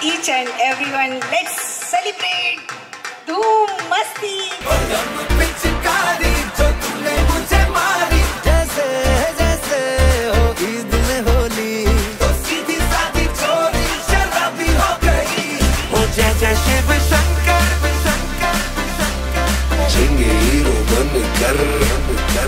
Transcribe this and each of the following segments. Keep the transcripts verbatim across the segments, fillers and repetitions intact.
each and everyone. Let's celebrate Dhoom Masti. Shiv Shankar जिंगे hero बन कर कर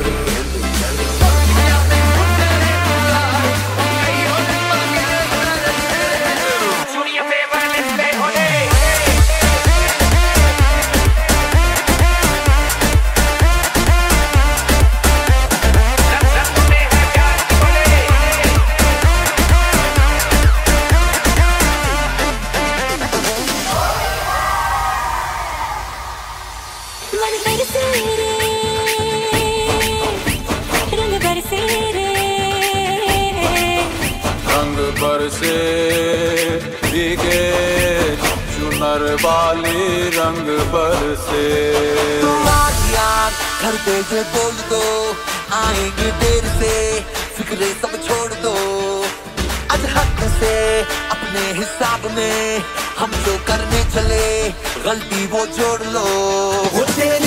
रंग बरसे भीगे चुनर वाली रंग बरसे। तुम घर पे ये बोल दो आएंगे देर से, फिक्रे सब छोड़ दो आज हद से। अपने हिसाब में हम जो करने चले गलती वो जोड़ लो। वो तेरे